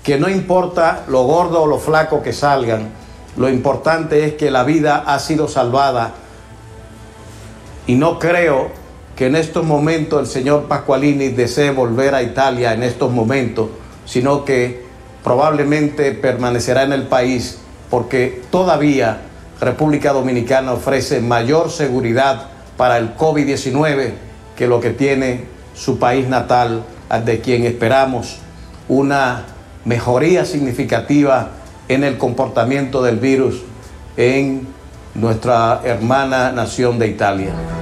que no importa lo gordo o lo flaco que salgan, lo importante es que la vida ha sido salvada. Y no creo que en estos momentos el señor Pasqualini desee volver a Italia en estos momentos, sino que probablemente permanecerá en el país porque todavía República Dominicana ofrece mayor seguridad para el COVID-19 que lo que tiene su país natal, de quien esperamos una mejoría significativa en el comportamiento del virus en nuestra hermana nación de Italia.